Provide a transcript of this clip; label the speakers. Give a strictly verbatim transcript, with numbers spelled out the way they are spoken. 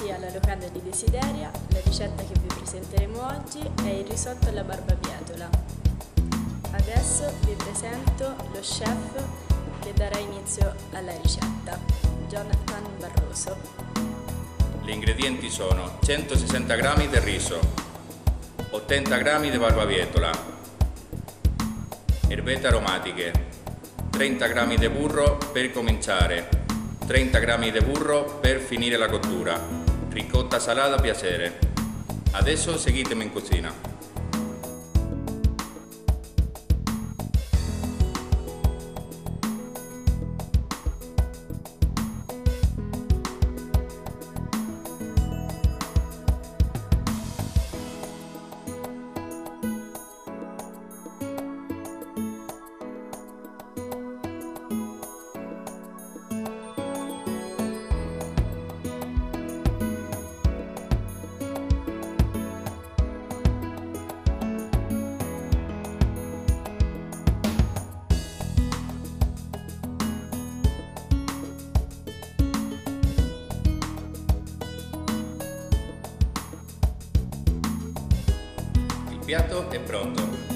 Speaker 1: Benvenuti alla locanda di Desideria. La ricetta che vi presenteremo oggi è il risotto alla barbabietola. Adesso vi presento lo chef che darà inizio alla ricetta, Jonathan Barroso.
Speaker 2: Gli ingredienti sono centosessanta grammi di riso, ottanta grammi di barbabietola, erbette aromatiche, trenta grammi di burro per cominciare, trenta grammi di burro per finire la cottura, ricotta salata a piacere. Adesso seguitemi in cucina. Il piatto è pronto.